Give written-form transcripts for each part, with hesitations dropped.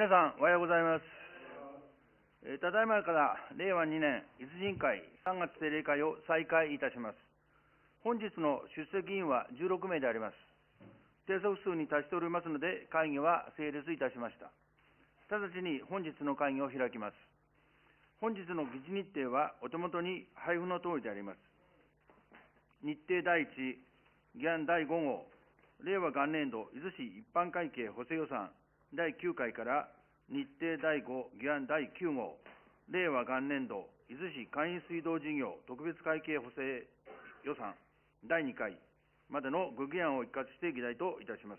皆さん、おはようございます。ただいまから令和2年伊豆人会3月定例会を再開いたします。本日の出席議員は16名であります。定則数に達しておりますので、会議は成立いたしました。直ちに本日の会議を開きます。本日の議事日程はお手元に配布の通りであります。日程第1、議案第5号、令和元年度伊豆市一般会計補正予算第9回から日程第5、議案第9号、令和元年度伊豆市簡易水道事業特別会計補正予算第2回までの具議案を一括して議題といたします。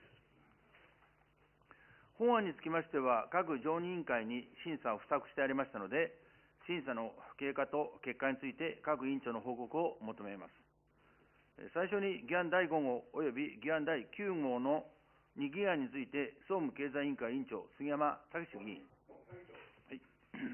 本案につきましては、各常任委員会に審査を付託してありましたので、審査の経過と結果について各委員長の報告を求めます。最初に議案第5号及び議案第9号の2議案について、総務経済委員会委員長、杉山武史議員。はい。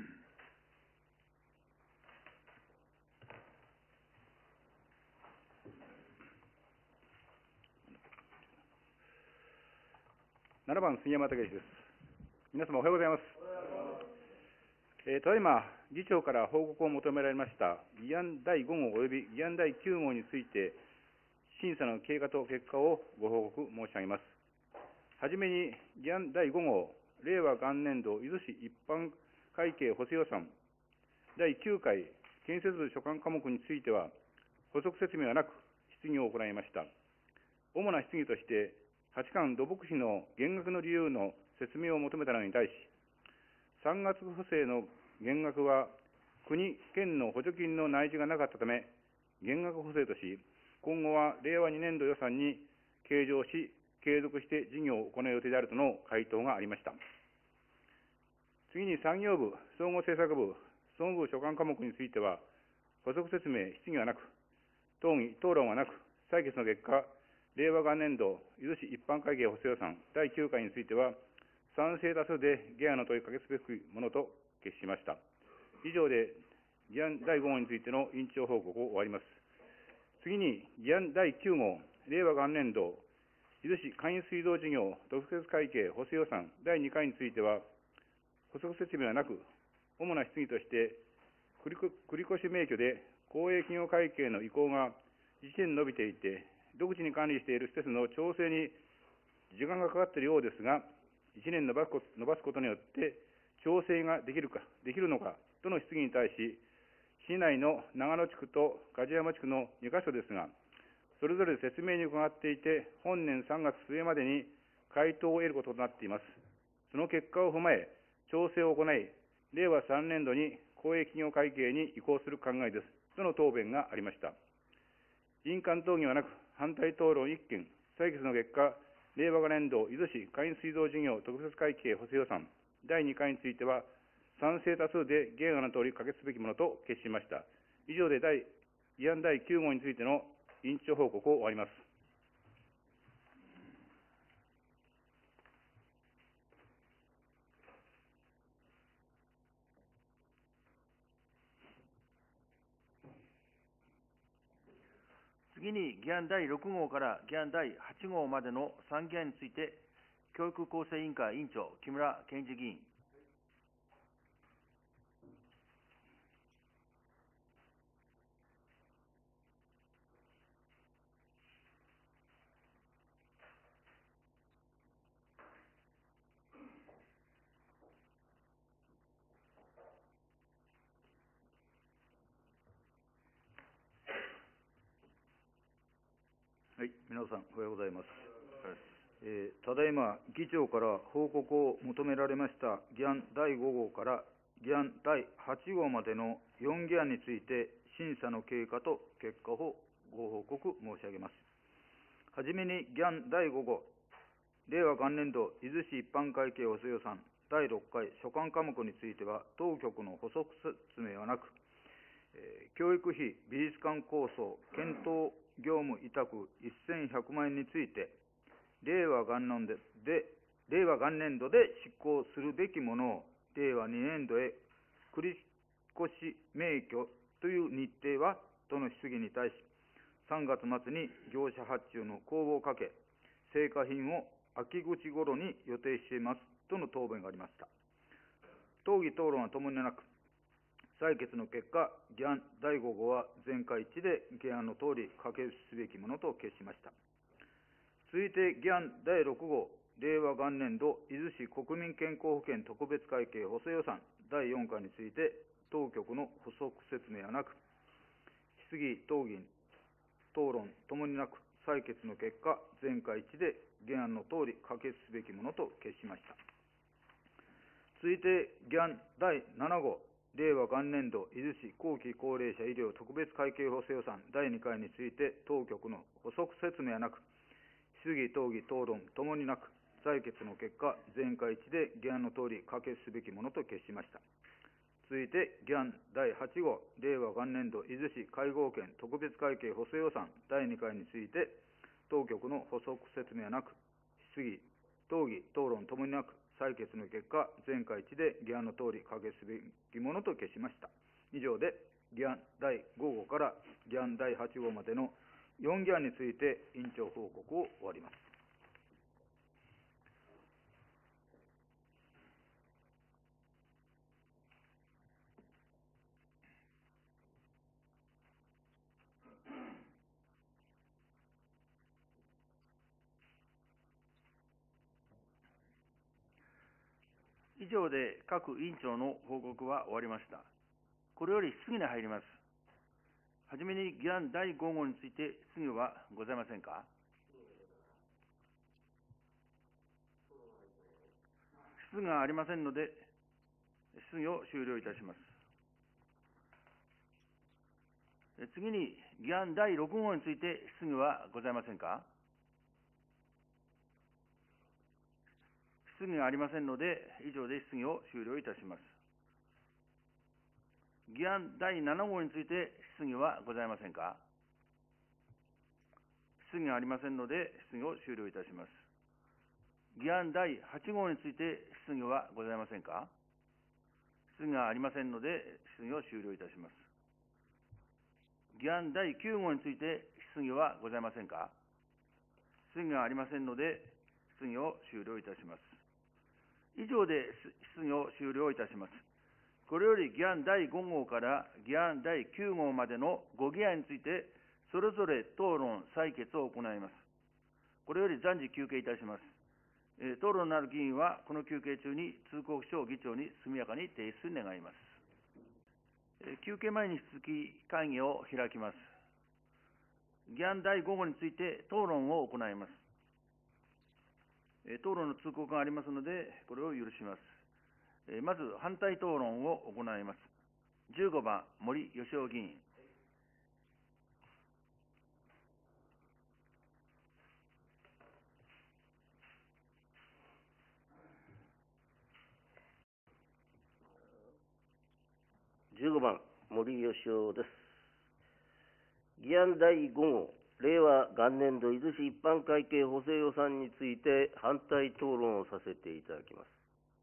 7番、杉山武史です。皆様おはようございます。ただいま、議長から報告を求められました議案第5号及び議案第9号について、審査の経過と結果をご報告申し上げます。はじめに、議案第5号、令和元年度伊豆市一般会計補正予算第9回建設物所管科目については、補足説明はなく質疑を行いました。主な質疑として、八巻土木費の減額の理由の説明を求めたのに対し、3月補正の減額は国・県の補助金の内示がなかったため、減額補正とし、今後は令和2年度予算に計上し、継続して事業を行う予定であるとの回答がありました。次に産業部、総合政策部、総務部所管科目については、補足説明、質疑はなく、討議、討論はなく、採決の結果、令和元年度伊豆市一般会計補正予算第9回については、賛成多数で議案の問いかけすべきものと決しました。以上で議案第5号についての委員長報告を終わります。次に議案第9号、令和元年度伊豆市簡易水道事業特別会計補正予算第2回については、補足説明はなく、主な質疑として、繰越免許で公営企業会計の移行が1年延びていて、独自に管理している施設の調整に時間がかかっているようですが、1年延ばすことによって調整ができるのかとの質疑に対し、市内の長野地区と梶山地区の2カ所ですが、それぞれ説明に伺っていて、本年3月末までに回答を得ることとなっています。その結果を踏まえ、調整を行い、令和3年度に公営企業会計に移行する考えですとの答弁がありました。委員間討議はなく、反対討論1件、採決の結果、令和5年度伊豆市簡易水道事業特別会計補正予算第2回については、賛成多数で原案の通り可決すべきものと決しました。以上で議案第9号についての委員長報告を終わります。 次に議案第6号から議案第8号までの3議案について、教育構成委員会委員長、木村健一議員。 はい、皆さん、おはようございます。ただいま、議長から報告を求められました議案第5号から議案第8号までの4議案について、審査の経過と結果をご報告申し上げます。はじめに議案第5号、令和元年度伊豆市一般会計補正予算第6回所管科目については、当局の補足説明はなく、教育費美術館構想検討業務委託1100万円について、令和元年度で執行するべきものを令和2年度へ繰越免許という日程はとの質疑に対し、3月末に業者発注の公募をかけ、成果品を秋口頃に予定していますとの答弁がありました。討議討論はともになく、採決の結果、議案第5号は全会一致で議案の通り可決すべきものと決しました。続いて議案第6号、令和元年度伊豆市国民健康保険特別会計補正予算第4回について、当局の補足説明はなく、質疑、討議、討論ともになく、採決の結果、全会一致で議案の通り可決すべきものと決しました。続いて議案第7号、令和元年度伊豆市後期高齢者医療特別会計補正予算第2回について、当局の補足説明はなく、質疑、討議、討論ともになく、採決の結果、全会一致で議案の通り可決すべきものと決しました。続いて議案第8号、令和元年度伊豆市介護保険特別会計補正予算第2回について、当局の補足説明はなく、質疑、討議、討論ともになく、採決の結果、全会一致で議案の通り可決すべきものと決しました。以上で議案第5号から議案第8号までの4議案について委員長報告を終わります。 以上で各委員長の報告は終わりました。これより質疑に入ります。はじめに議案第5号について質疑はございませんか。質疑がありませんので、質疑を終了いたします。次に議案第6号について質疑はございませんか。質疑がありませんので、以上で質疑を終了いたします。議案第7号について質疑はございませんか。質疑がありませんので、質疑を終了いたします。議案第8号について質疑はございませんか。質疑がありませんので、質疑を終了いたします。議案第9号について質疑はございませんか。質疑がありませんので、質疑を終了いたします。以上で質疑を終了いたします。これより議案第5号から議案第9号までの5議案について、それぞれ討論、採決を行います。これより暫時休憩いたします。討論のある議員は、この休憩中に通告書を議長に速やかに提出願います。休憩前に引き続き会議を開きます。議案第5号について討論を行います。討論の通告がありますので、これを許します。まず、反対討論を行います。15番、森喜朗議員。 15番、森喜朗です。議案第5号、令和元年度伊豆市一般会計補正予算について反対討論をさせていただきます。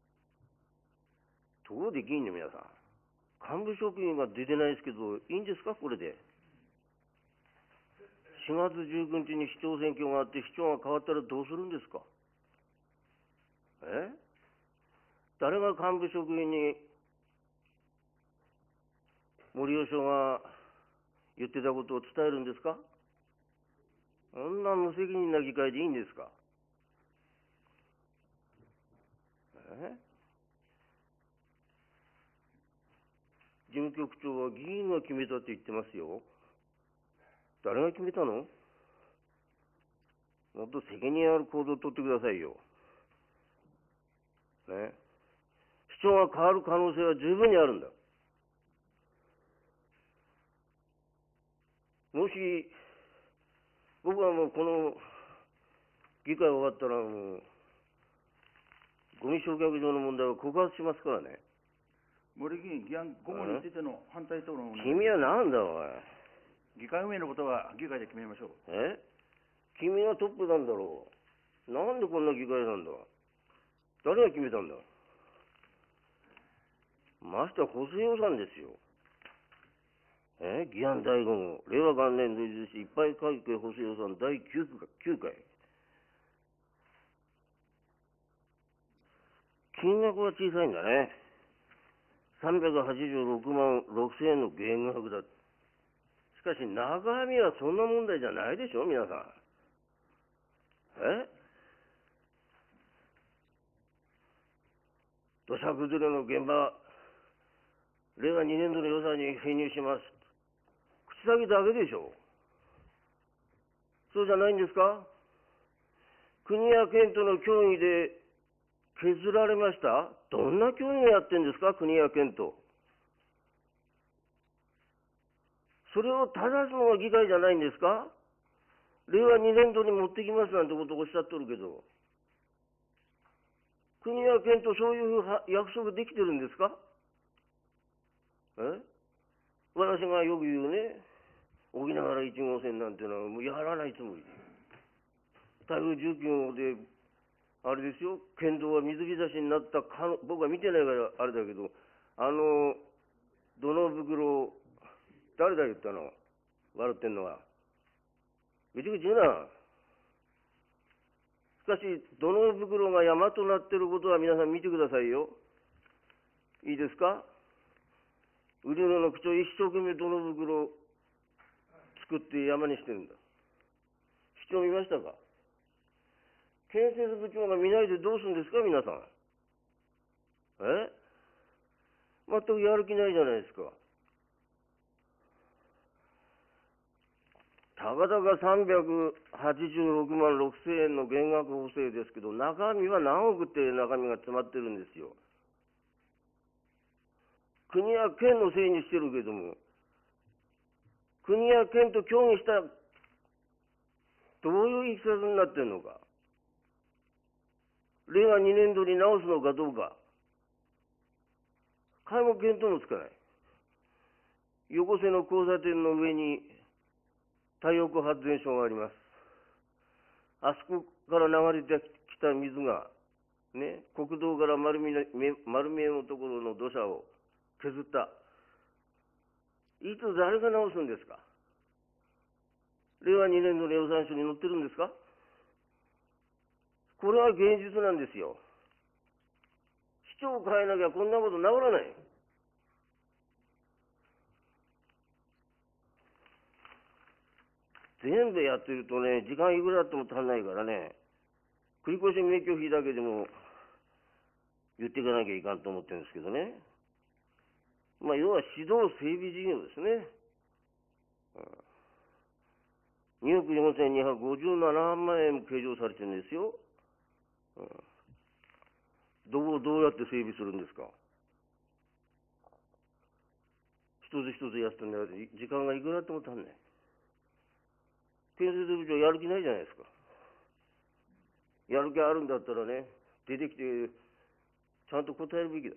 ところで議員の皆さん、幹部職員が出てないですけど、いいんですか、これで。4月19日に市長選挙があって、市長が変わったらどうするんですか。誰が幹部職員に森喜朗が言ってたことを伝えるんですか。そんな無責任な議会でいいんですか。事務局長は議員が決めたって言ってますよ。誰が決めたの。もっと責任ある行動を取ってくださいよ。市長が変わる可能性は十分にあるんだ。もし僕はもうこの議会終わったらもうゴミ焼却場の問題を告発しますからね。 森議員、議案5号についての反対討論を。 君はなんだおい。 議会運営のことは議会で決めましょう。 君がトップなんだろう。なんでこんな議会なんだ。誰が決めたんだ。ましては補正予算ですよ。議案第5号、令和元年度伊豆市一般会計補正予算第9回。 金額は小さいんだね。386万6千円の減額だ。しかし、中身はそんな問題じゃないでしょ、皆さん。土砂崩れの現場、令和2年度の予算に編入します。口先だけでしょ。そうじゃないんですか。国や県との協議で削られました。どんな協議をやってんですか、国や県と。それを正すのが議会じゃないんですか。令和2年度に持ってきますなんてことをおっしゃっとるけど、国や県とそういう約束できてるんですか。私がよく言うね、沖縄原1号線なんていうのはもうやらないつもり。台風19号で、あれですよ、県道は水浸しになったか、僕は見てないからあれだけど、土の袋、誰だ言ったの、笑ってんのは。ぐちぐち言うな。しかし、土の袋が山となっていることは皆さん見てくださいよ。いいですか。売り物の口を一生懸命土の袋を作って山にしてるんだ。市長見ましたか。建設部長が見ないでどうするんですか、皆さん。全くやる気ないじゃないですか。たかだか386万6千円の減額補正ですけど、中身は何億って中身が詰まってるんですよ。国や県のせいにしてるけども、国や県と協議したら、どういういきさつになってんのか。令和2年度に直すのかどうか。皆目見当もつかない。横瀬の交差点の上に太陽光発電所があります。あそこから流れてきた水が、ね、国道から丸見えのところの土砂を削った。いつ誰が直すんですか。令和2年度の予算書に載ってるんですか。これは現実なんですよ。市長を変えなきゃこんなこと治らない。全部やってるとね、時間いくらあっても足んないからね、繰越免許費だけでも言っていかなきゃいかんと思ってるんですけどね。まあ、要は指導整備事業ですね。2億4257万円も計上されてるんですよ。どうやって整備するんですか。一つ一つやってんだけど、時間がいくらあっても足んない。建設部長やる気ないじゃないですか。やる気あるんだったらね、出てきて、ちゃんと答えるべきだ。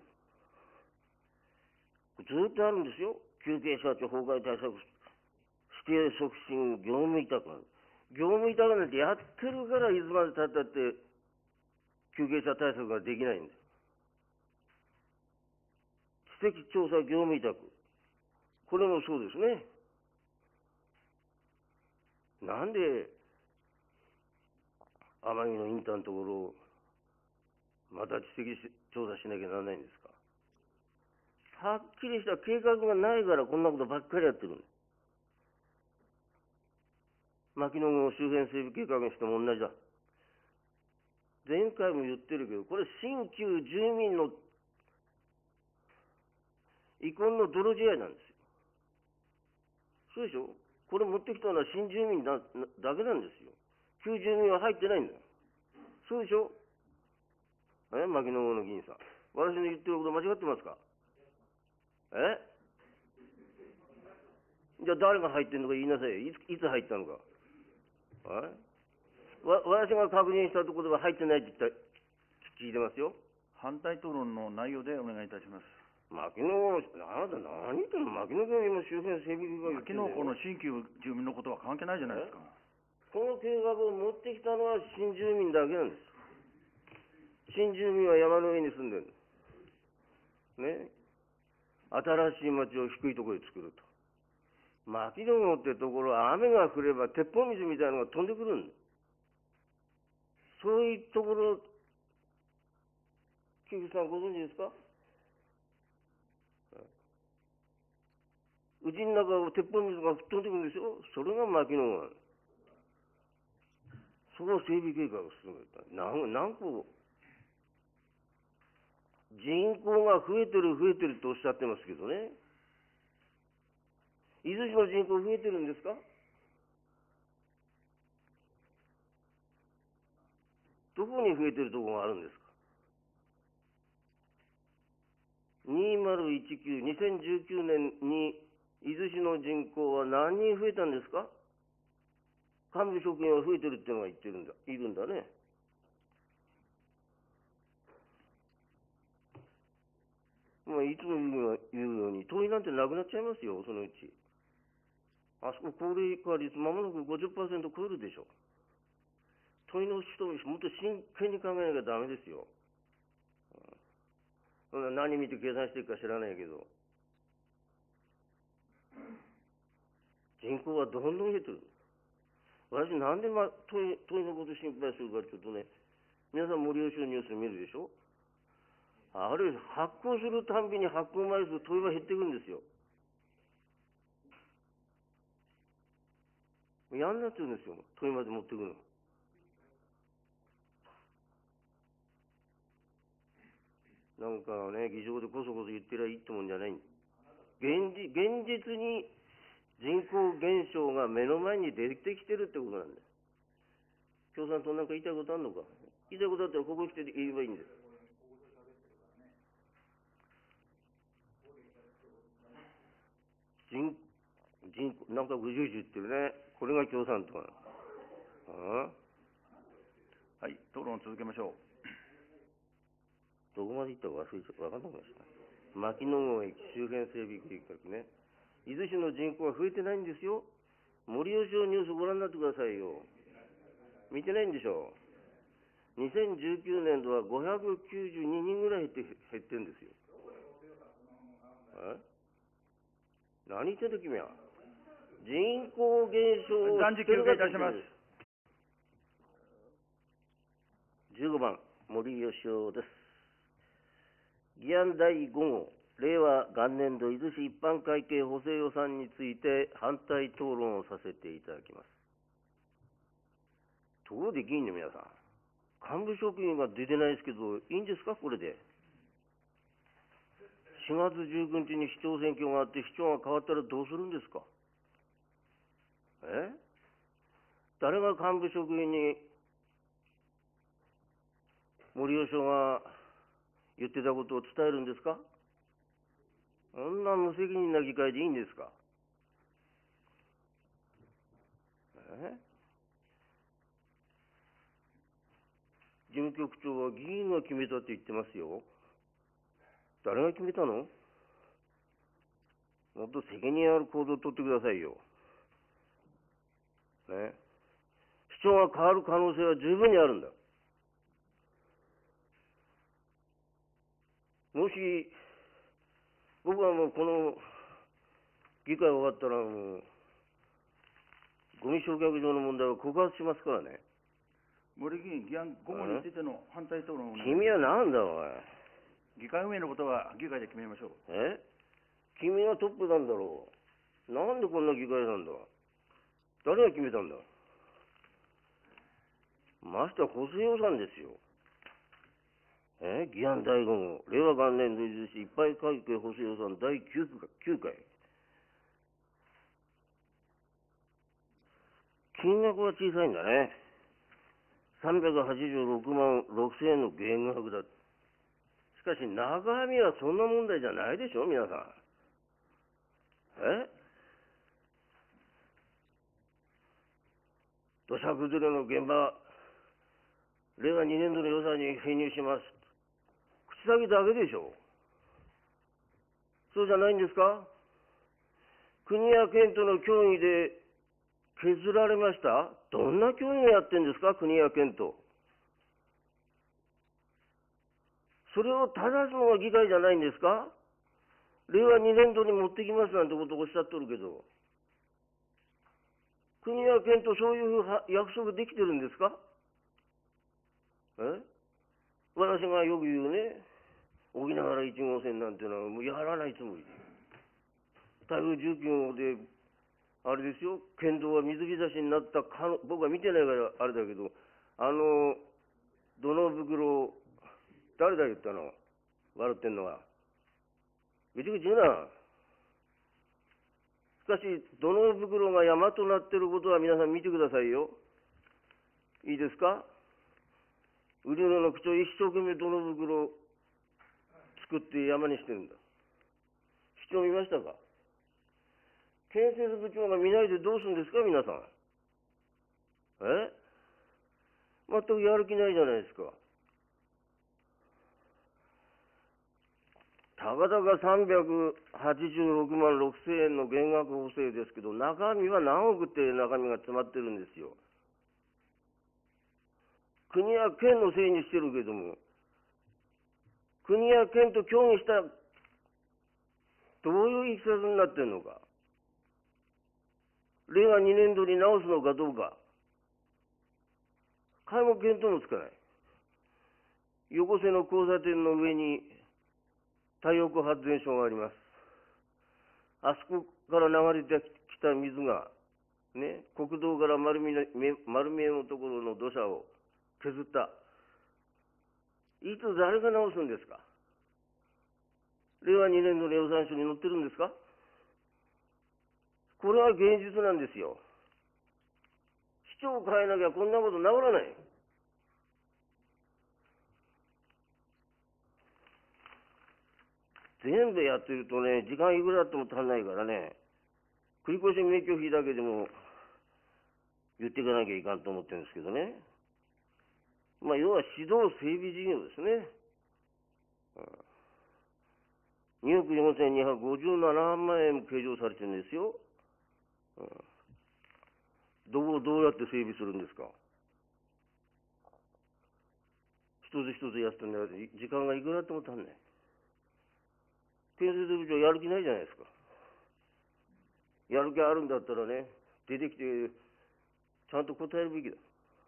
ずっとあるんですよ。休憩社長崩壊対策、指定促進、業務委託。業務委託なんてやってるから、いつまでたったって休憩者対策ができないんだ。知的調査業務委託。これもそうですね。なんで、天城のインターのところを、また知的調査しなきゃならないんですか。はっきりした計画がないからこんなことばっかりやってるんだ。牧野郡周辺整備計画にしても同じだ。前回も言ってるけど、これ新旧住民の遺恨の泥仕合なんですよ。そうでしょ。これ持ってきたのは新住民だけなんですよ。旧住民は入ってないんだよ。そうでしょ。牧野郡の議員さん。私の言ってること間違ってますか。じゃあ誰が入ってんのか言いなさい。いつ入ったのか。私が確認したところでは入ってないって聞いてますよ。 反対討論の内容でお願いいたします。 牧野郡、あなた何言ってんの。牧野郡今周辺整備が言ってんのよ。 牧野郡の新旧住民のことは関係ないじゃないですか。 この計画を持ってきたのは新住民だけなんです。新住民は山の上に住んでるね。新しい町を低いところで作ると。牧野郡ってところは雨が降れば鉄砲水みたいなのが飛んでくるんだ。そういうところ、 菊池さんご存知ですか？うちの中を鉄砲水が吹っ飛んでくるんですよ。それが牧野湾。そこを整備計画を進めた。何個、人口が増えてるとおっしゃってますけどね。伊豆市の人口増えてるんですか？どこに増えてるところがあるんですか？2019、2019年に伊豆市の人口は何人増えたんですか？幹部職員は増えてるっていうのがいるんだね。まあ、いつも言うように、問いなんてなくなっちゃいますよ、そのうち。あそこ高齢化率、まもなく 50% 超えるでしょ。問いの人ももっと真剣に考えなきゃダメですよ。何見て計算してるか知らないけど。人口はどんどん減ってる。私なんで、問いのこと心配するかちょっとね、皆さん森吉ニュース見るでしょ。あれ、発行するたんびに発行枚数、問いは減ってくるんですよ。やんなってるんですよ、問いまで持ってくるの。なんかね、議場でこそこそ言ってりゃいいってもんじゃないんだ。現実に人口減少が目の前に出てきてるってことなんだよ。共産党なんか言いたいことあんのか？言いたいことあったらここ来て言えばいいんだよ。人口、なんかぐじゅぐじゅ言ってるね。これが共産党なの。 はい、討論を続けましょう。 どこまで行ったかわかんなくなりました。牧野郷駅周辺整備計画ね。伊豆市の人口は増えてないんですよ。森吉ニュースご覧になってくださいよ。見てないんでしょ。2019年度は592人ぐらい減ってるんですよ。何言ってんだ君は。人口減少を暫時休憩いたします。 15番、森喜夫です。議案第5号、令和元年度伊豆市一般会計補正予算について反対討論をさせていただきます。ところで議員の皆さん、幹部職員が出てないですけど、いいんですか、これで。4月19日に市長選挙があって、市長が変わったらどうするんですか？誰が幹部職員に森喜夫が言ってたことを伝えるんですか？そんな無責任な議会でいいんですか？事務局長は議員が決めたって言ってますよ。誰が決めたの？もっと責任ある行動を取ってくださいよ。市長が変わる可能性は十分にあるんだ。もし、僕はもうこの議会終わったらもう、ゴミ焼却場の問題を告発しますからね。 森議員、議案5号についての反対討論をお願いします。 君は何だおい。 議会運営のことは議会で決めましょう。 君がトップなんだろう。なんでこんな議会なんだ。誰が決めたんだ。ましては補正予算ですよ。議案第5号、令和元年度伊豆市一般会計補正予算第9回。金額は小さいんだね。386万6千円の減額だ。しかし中身はそんな問題じゃないでしょ、皆さん。土砂崩れの現場、令和2年度の予算に編入します。口先だけでしょ。そうじゃないんですか？国や県との協議で削られました？どんな協議をやってんですか、国や県と。それを正すのが議会じゃないんですか？令和2年度に持ってきますなんてことをおっしゃっとるけど、国や県とそういう約束できてるんですか？私がよく言うね、 沖縄原1号線なんてのはもうやらないつもりで。台風19号で、あれですよ、県道は水浸しになった僕は見てないからあれだけど、土の袋、誰だ言ったの笑ってんのは。ぐちぐち言うな。しかし、土の袋が山となっていることは皆さん見てくださいよ。いいですか？売り物の口を一生懸命土の袋作って山にしてるんだ。市長見ましたか？建設部長が見ないでどうするんですか、皆さん。全くやる気ないじゃないですか。たかだか386万6千円の減額補正ですけど、中身は何億って中身が詰まってるんですよ。国や県のせいにしてるけども、国や県と協議したどういういきさつになってるのか。令和2年度に直すのかどうか。皆目見当もつかない。横瀬の交差点の上に太陽光発電所があります。あそこから流れてきた水が、ね、国道から丸見えのところの土砂を削った。いつ誰が直すんですか？令和2年度の予算書に載ってるんですか？これは現実なんですよ。市長を変えなきゃこんなこと治らない。全部やってるとね、時間いくらあっても足んないからね、繰越免許費だけでも言っていかなきゃいかんと思ってるんですけどね。要は指導整備事業ですね。2億4257万円も計上されてるんですよ。どうやって整備するんですか？一つ一つやってんだけど、時間がいくらあっても足んない。建設部長やる気ないじゃないですか。やる気あるんだったらね、出てきて、ちゃんと答えるべきだ。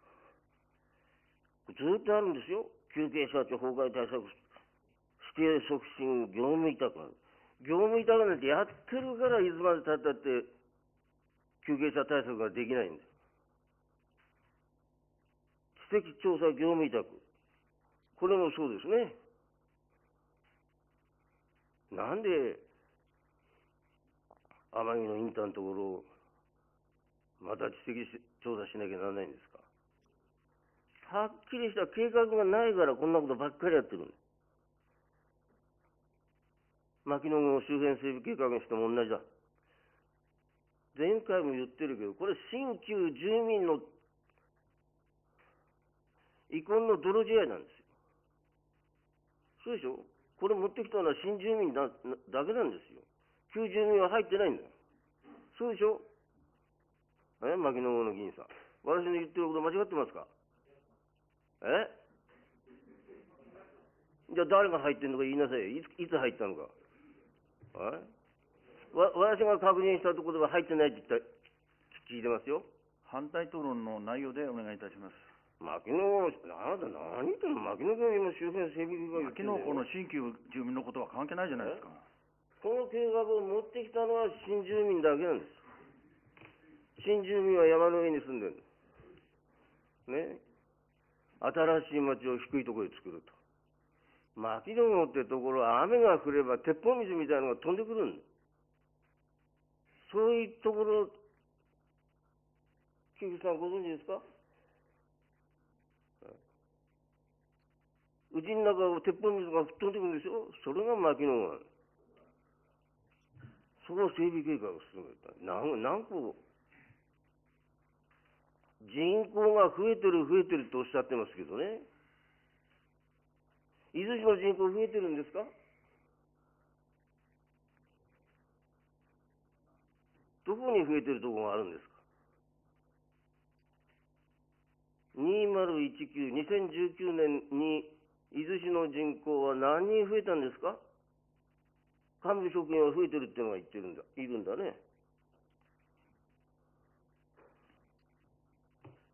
ずっとあるんですよ。休憩社長崩壊対策、指定促進、業務委託。業務委託なんてやってるから、いつまで経ったって休憩者対策ができないんだ。知的調査業務委託。これもそうですね。なんで、天城のインターのところを、また知的調査しなきゃならないんですか。はっきりした計画がないからこんなことばっかりやってるんだ。牧野郡周辺整備計画にしても同じだ。前回も言ってるけど、これ新旧住民の遺恨の泥仕合なんですよ。そうでしょ？これ持ってきたのは新住民だけなんですよ。旧住民は入ってないんだよ。そうでしょ？牧野郡の議員さん。私の言ってること間違ってますか？じゃあ誰が入ってんのか言いなさい。いつ入ったのか。私が確認したところでは入ってないって聞いてますよ。 反対討論の内容でお願いいたします。 あなた何言ってんの？牧野県今周辺整備計画言ってんのよ。 牧野この新旧住民のことは関係ないじゃないですか。 この計画を持ってきたのは新住民だけなんです。新住民は山の上に住んでるね。新しい町を低いところへ作ると。牧野郷ってところは雨が降れば鉄砲水みたいなのが飛んでくるんだ。そういうところ、菊池さんご存知ですか？うちの中を鉄砲水が吹っ飛んでくるんですよ。それが牧野郷。そこを整備計画を進めた。何個人口が増えてるとおっしゃってますけどね。伊豆市の人口増えてるんですか？どこに増えてるところがあるんですか？2019年に伊豆市の人口は何人増えたんですか？幹部職員は増えてるっていうのがいるんだね。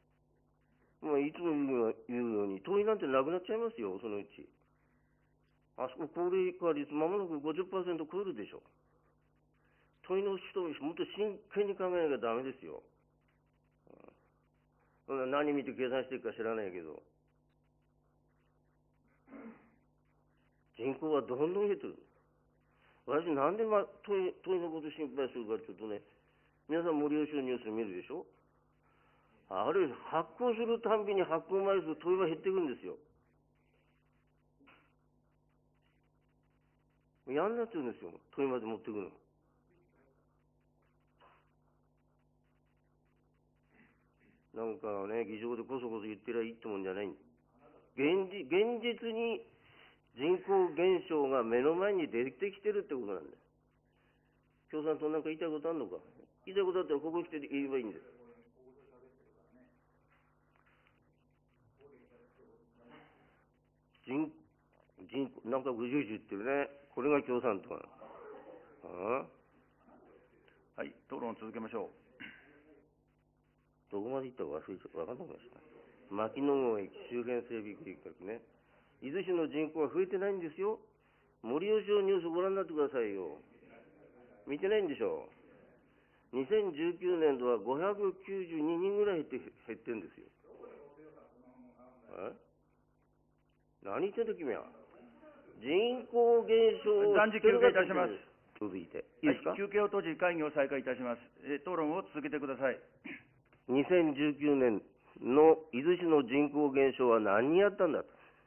いつも言うように、問いなんてなくなっちゃいますよ、そのうち。 あそこ高齢化率まもなく 50% 超えるでしょ。問いの人ももっと真剣に考えなきゃダメですよ。何見て計算してるか知らないけど。人口はどんどん減ってる。私なんで、問いのこと心配するかっていうとね、皆さん森吉のニュース見るでしょ。あれ、発行するたんびに発行枚数、問いは減っていくんですよ。やんなってるんですよ、問いまで持っていくの。なんかね、議場でこそこそ言ってりゃいいってもんじゃないんだ。現実に人口減少が目の前に出てきてるってことなんだよ。共産党なんか言いたいことあんのか。言いたいことあったらここに来て言えばいいんだよ。人口、なんかぐじゅぐじゅ言ってるね。これが共産党なの。 はい、討論を続けましょう。 どこまで行ったかわかんなくなりました。牧野郷駅周辺整備計画ね。伊豆市の人口は増えてないんですよ。森吉のニュースご覧になってくださいよ。見てないんでしょ。2019年度は592人ぐらい減ってるんですよ。何言ってんだ君は。人口減少を暫時休憩いたします。 続いていいですか。 はい、休憩を閉じ会議を再開いたします。討論を続けてください。 2019年の伊豆市の人口減少は何人やったんだと。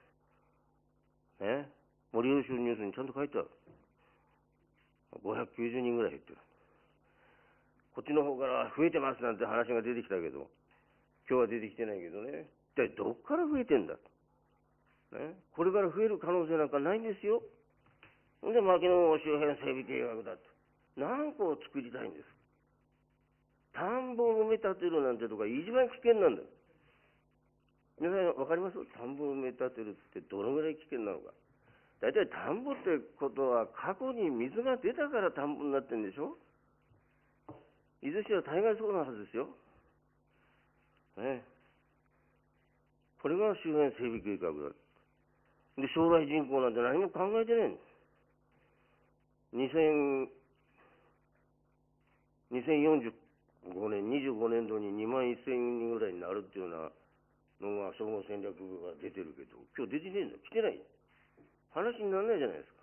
ね。森吉ニュースにちゃんと書いてある。590人ぐらい減ってる。こっちの方から増えてますなんて話が出てきたけど、今日は出てきてないけどね。一体どっから増えてんだと。ね。これから増える可能性なんかないんですよ。ほんで、牧野郷周辺整備計画だと。何個を作りたいんです。田んぼを埋め立てるなんてとか一番危険なんだよ。皆さん分かります？田んぼを埋め立てるってどのぐらい危険なのか。大体田んぼってことは過去に水が出たから田んぼになってるんでしょ。伊豆市は大概そうなはずですよ。ね。これが周辺整備計画だ。で、将来人口なんて何も考えてないんです。2045年、25年度に2万1000人ぐらいになるっていうようなのが総合戦略部が出てるけど、今日出てねえんだ。来てない。話にならないじゃないですか。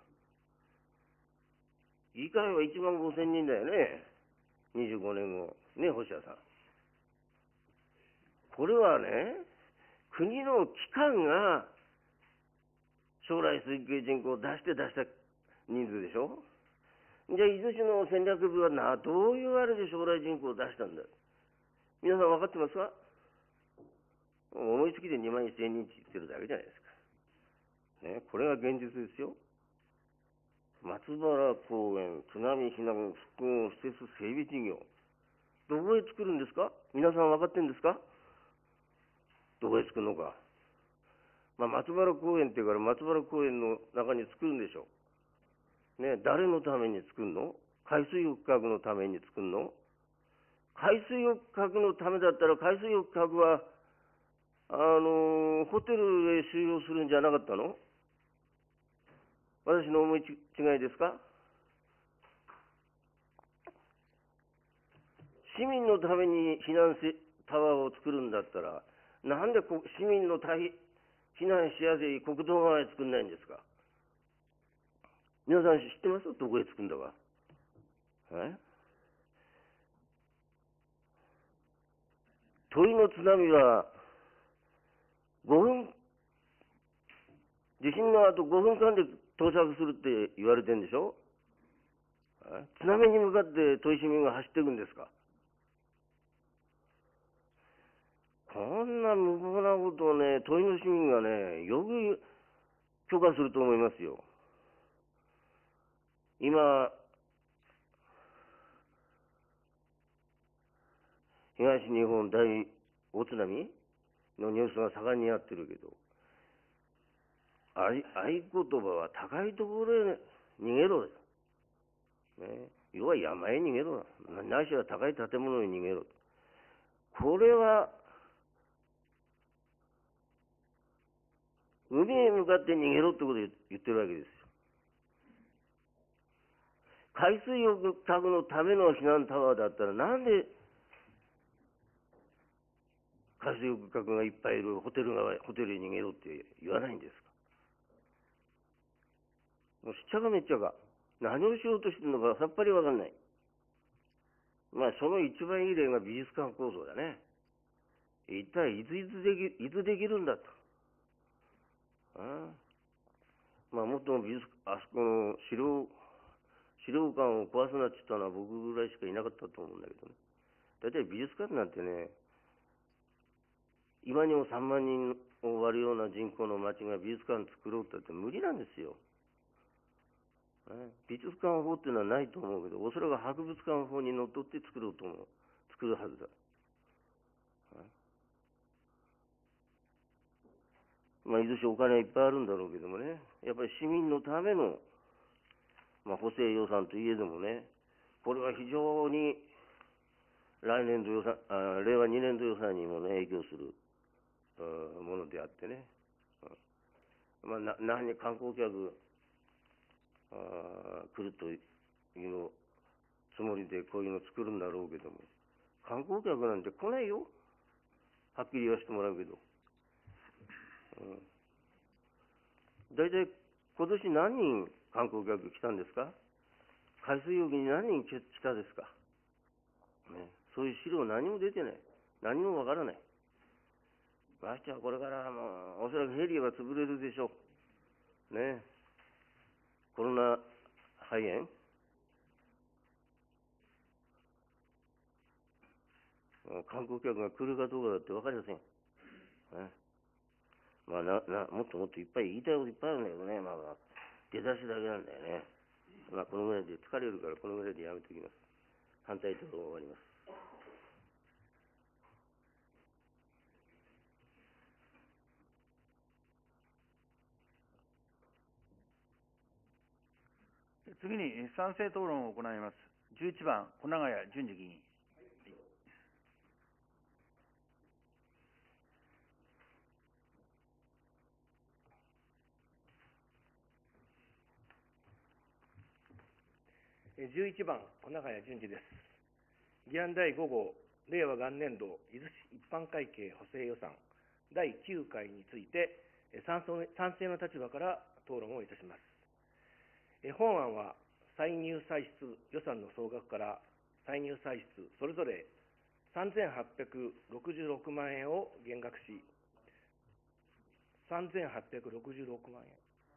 議会は1万5000人だよね。25年後。ね、星谷さん。これはね、国の機関が将来推計人口を出した人数でしょ。じゃあ、伊豆市の戦略部はどういうあれで将来人口を出したんだ。皆さん分かってますか。思いつきで2万1000人って言ってるだけじゃないですか。ね、これが現実ですよ。松原公園津波避難復興施設整備事業。どこへ作るんですか。皆さん分かってるんですか。どこへ作るのか。松原公園っていうから松原公園の中に作るんでしょう。ね、誰のために作るの。海水浴客のために作るの。海水浴客のためだったら海水浴客はホテルへ収容するんじゃなかったの。私の思い違いですか。市民のために避難タワーを作るんだったら、なんで市民の避難しやすい国道側へ作んないんですか。皆さん知ってます？どこへ作るんだか。問いの津波は地震の後5分間で到着するって言われてるんでしょ。津波に向かって問い市民が走っていくんですか。こんな無謀なことをね、問いの市民がね、よく許可すると思いますよ。今、東日本大津波のニュースが盛んにやってるけど、合言葉は高いところへ逃げろ。ね、要は山へ逃げろ。ないしは高い建物に逃げろ。これは、海へ向かって逃げろってことを言ってるわけですよ。 海水浴客のための避難タワーだったら、なんで海水浴客がいっぱいいるホテルに逃げろって言わないんですか。もうしっちゃかめっちゃか。何をしようとしてるのかさっぱりわかんない。まあ、その一番いい例が美術館構想だね。一体いつできるんだと。まあ、もっともあそこの資料館を壊すなって言ったのは僕ぐらいしかいなかったと思うんだけどね。だいたい美術館なんてね、今にも3万人を割るような人口の町が美術館作ろうって無理なんですよ。美術館法っていうのはないと思うけど、おそらく博物館法にのっとって作るはずだ。まあ、いずしお金はいっぱいあるんだろうけどもね、やっぱり市民のための、まあ、補正予算といえどもね、これは非常に令和2年度予算にも、ね、影響するものであってね、まあ、何に観光客来るというつもりでこういうの作るんだろうけども、観光客なんて来ないよ。はっきり言わせてもらうけど。大体今年何人観光客来たんですか。海水浴に何人来たですか、ね。そういう資料何も出てない。何もわからない。ましてはこれからおそらくヘリが潰れるでしょう。ね。コロナ肺炎観光客が来るかどうかだって分かりません。ね、まあもっともっといっぱい言いたいこといっぱいあるんだけどね、まあ出だしだけなんだよね。まあこのぐらいで疲れるからこのぐらいでやめておきます。反対と終わります。 次に賛成討論を行います。11番、小長谷淳二議員。 11番、小長谷淳二です。議案第5号、令和元年度伊豆市一般会計補正予算第9回について、賛成の立場から討論をいたします。本案は、歳入歳出予算の総額から歳入歳出それぞれ3866万円を減額し、3866万円。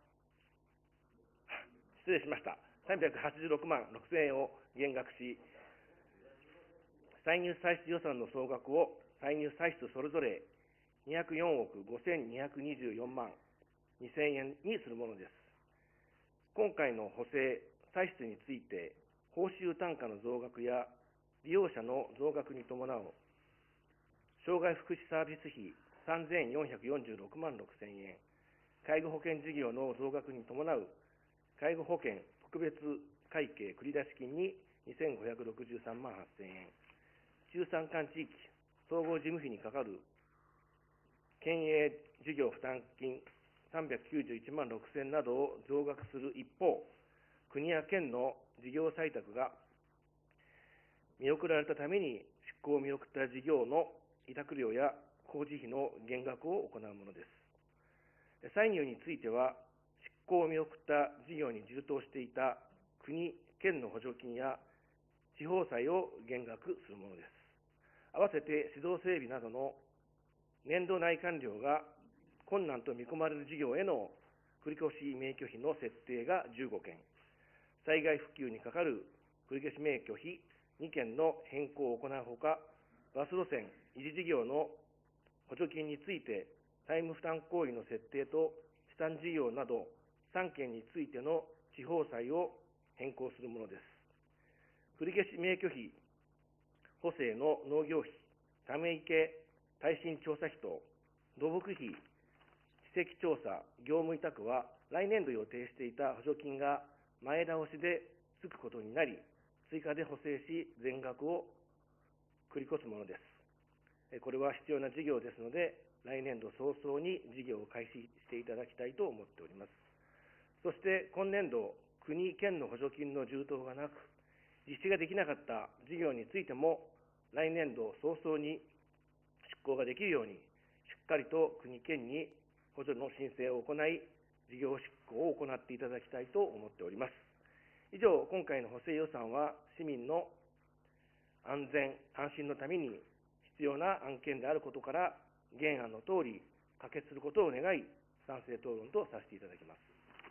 失礼しました。386万6000円を減額し、歳入歳出予算の総額を歳入歳出それぞれ204億5224万2000円にするものです。今回の補正歳出について、報酬単価の増額や利用者の増額に伴う障害福祉サービス費3446万6000円、介護保険事業の増額に伴う介護保険特別会計繰出金に2563万8000円、中山間地域総合事務費にかかる県営事業負担金391万6000円などを増額する一方、国や県の事業採択が見送られたために執行を見送った事業の委託料や工事費の減額を行うものです。歳入については、執行を見送った事業に充当していた国・県の補助金や地方債を減額するものです。合わせて指導整備などの年度内完了が困難と見込まれる事業への繰越免許費の設定が15件、災害復旧にかかる繰越免許費2件の変更を行うほか、バス路線維持事業の補助金についてタイム負担行為の設定と試算事業など3件についての地方債を変更するものです。繰越免許費、補正の農業費、ため池耐震調査費と土木費、地籍調査、業務委託は来年度予定していた補助金が前倒しでつくことになり、追加で補正し全額を繰り越すものです。これは必要な事業ですので、来年度早々に事業を開始していただきたいと思っております。そして今年度国、県の補助金の充当がなく、実施ができなかった事業についても、来年度早々に執行ができるように、しっかりと国、県に補助の申請を行い、事業執行を行っていただきたいと思っております。以上、今回の補正予算は、市民の安全・安心のために必要な案件であることから、原案のとおり可決することを願い、賛成討論とさせていただきます。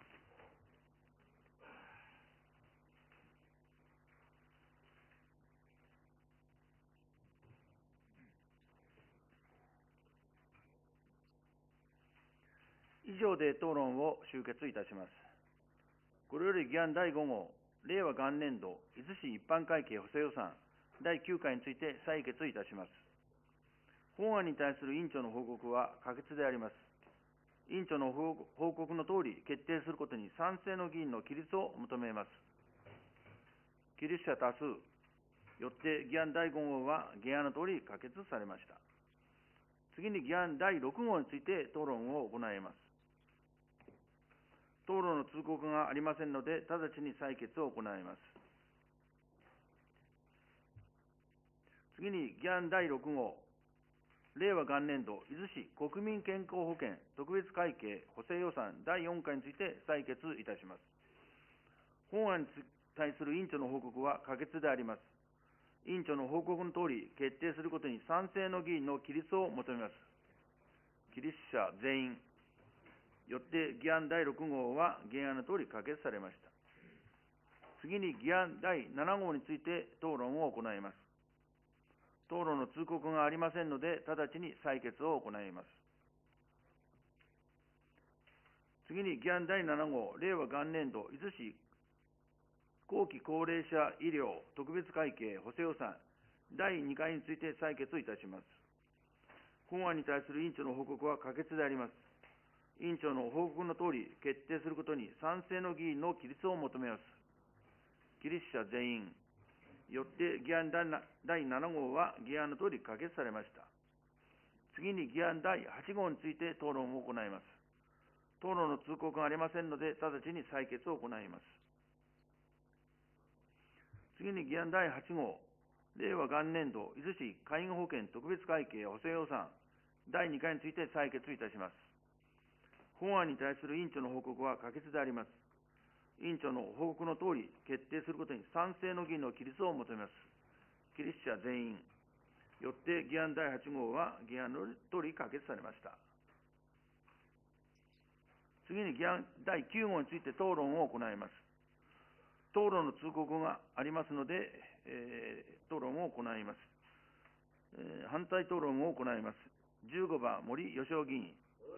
以上で討論を終結いたします。これより議案第5号、令和元年度伊豆市一般会計補正予算第9回について採決いたします。本案に対する委員長の報告は可決であります。委員長の報告のとおり決定することに賛成の議員の起立を求めます。起立者多数。よって議案第5号は原案のとおり可決されました。次に議案第6号について討論を行います。討論の通告がありませんので、直ちに採決を行います。次に議案第6号、令和元年度伊豆市国民健康保険特別会計補正予算第4回について採決いたします。本案に対する委員長の報告は可決であります。委員長の報告のとおり決定することに賛成の議員の起立を求めます。起立者全員。よって議案第6号は原案のとおり可決されました。次に議案第7号について討論を行います。討論の通告がありませんので、直ちに採決を行います。次に議案第7号、令和元年度伊豆市後期高齢者医療特別会計補正予算第2回について採決いたします。本案に対する委員長の報告は可決であります。委員長の報告のとおり決定することに賛成の議員の起立を求めます。起立者全員。よって議案第7号は議案のとおり可決されました。次に議案第8号について討論を行います。討論の通告がありませんので、直ちに採決を行います。次に議案第8号、令和元年度伊豆市介護保険特別会計補正予算第2回について採決いたします。本案に対する委員長の報告は可決であります。委員長の報告のとおり決定することに賛成の議員の起立を求めます。起立者全員。よって議案第8号は議案のとおり可決されました。次に議案第9号について討論を行います。討論の通告がありますので、討論を行います。反対討論を行います。15番、森喜朗議員。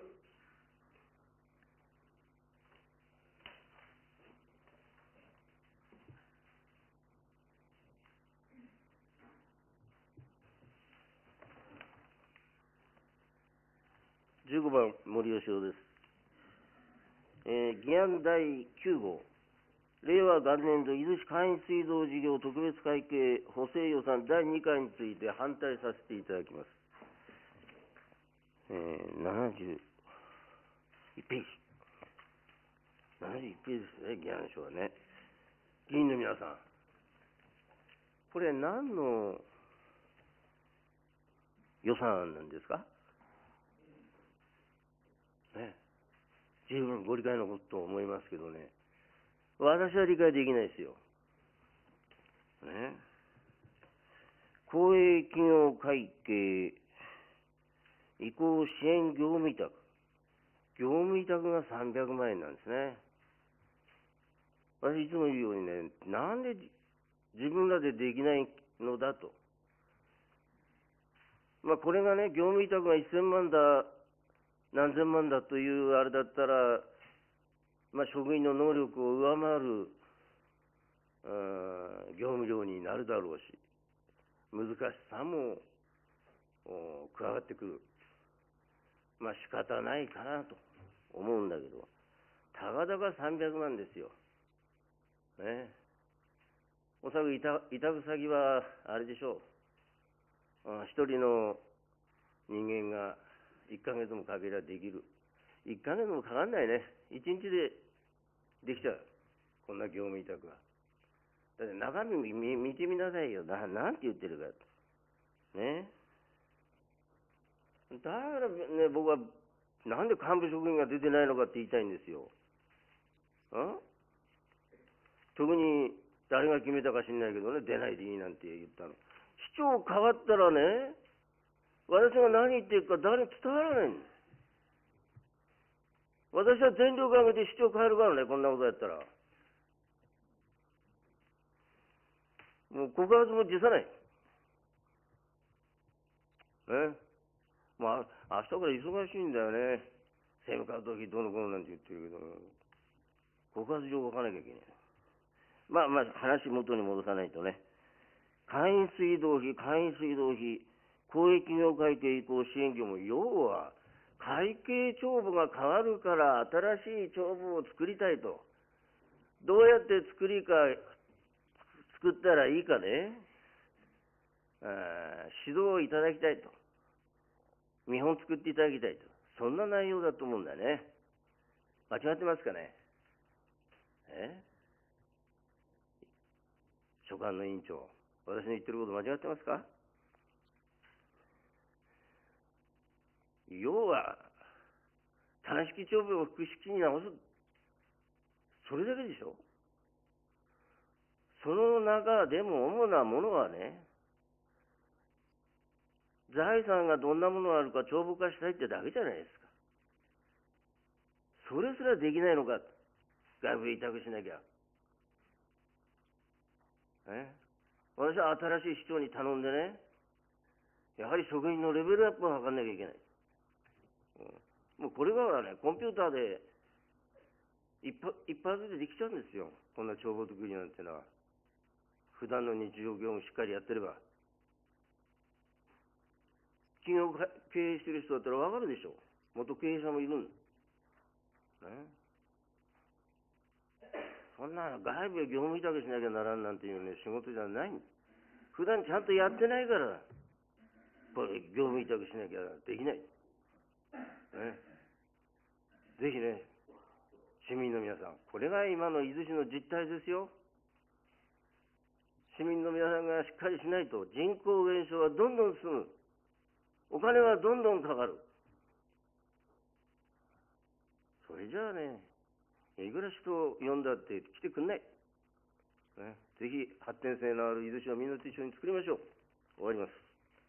15番、森喜朗です。議案第9号、令和元年度伊豆市簡易水道事業特別会計補正予算第2回について反対させていただきます。71ページ。71ページですね、議案書はね。議員の皆さん、これ何の予算案なんですかね。十分ご理解のことと思いますけどね。私は理解できないですよ。ね。公営企業会計移行支援業務委託。業務委託が300万円なんですね。私いつも言うようにね、なんで自分らでできないのだと。これがね、業務委託が1000万だ、何千万だというあれだったら、職員の能力を上回る業務量になるだろうし、難しさも加わってくる。仕方ないかなと思うんだけど、たかだか300万ですよ。ね。おそらく委託先はあれでしょう。一人の人間が1ヶ月もかけりゃできる。1ヶ月もかかんないね。1日でできちゃう。 こんな業務委託は。だって中身見てみなさいよ。なんて言ってるか。ね。だからね、僕は、なんで幹部職員が出てないのかって言いたいんですよ。特に誰が決めたか知んないけどね、出ないでいいなんて言ったの。市長変わったらね、私が何言ってるか誰に伝わらないんです。私は全力を挙げて市長変えるからね、こんなことやったら。もう告発も辞さない。ね。まあ、明日から忙しいんだよね。政務活動費どうのこうのなんて言ってるけど、告発状を書かなきゃいけない。まあ、話元に戻さないとね。会員水道費、公益業会計移行支援業も、要は、会計帳簿が変わるから新しい帳簿を作りたいと。どうやって作ったらいいかね、指導をいただきたいと。見本作っていただきたいと。そんな内容だと思うんだね。間違ってますかね。所管の委員長、私の言ってること間違ってますか。要は、単式帳簿を複式に直す。それだけでしょ。その中でも主なものはね、財産がどんなものがあるか帳簿化したいってだけじゃないですか。それすらできないのか。外部委託しなきゃ。私は新しい市長に頼んでね、やはり職員のレベルアップを図んなきゃいけない。もうこれからね、コンピューターで一発でできちゃうんですよ。こんな帳簿作りなんてのは。普段の日常業務しっかりやってれば。企業経営してる人だったらわかるでしょ。元経営者もいるんだ。そんな外部へ業務委託しなきゃならんなんていうね、仕事じゃない。普段ちゃんとやってないから、これ業務委託しなきゃできない。ぜひね、市民の皆さん、これが今の伊豆市の実態ですよ。市民の皆さんがしっかりしないと人口減少はどんどん進む。お金はどんどんかかる。それじゃあね、いくら人を呼んだって来てくんない。ぜひ発展性のある伊豆市をみんなと一緒に作りましょう。終わります。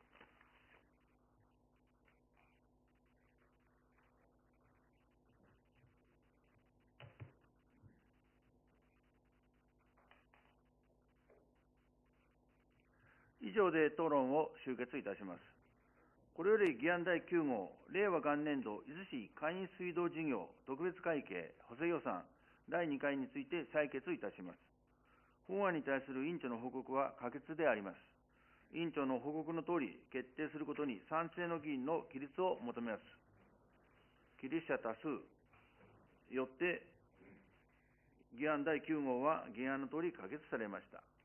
以上で討論を終結いたします。これより議案第9号、令和元年度伊豆市会員水道事業特別会計補正予算第2回について採決いたします。本案に対する委員長の報告は可決であります。委員長の報告のとおり、決定することに賛成の議員の起立を求めます。起立者多数。よって、議案第9号は議案のとおり可決されました。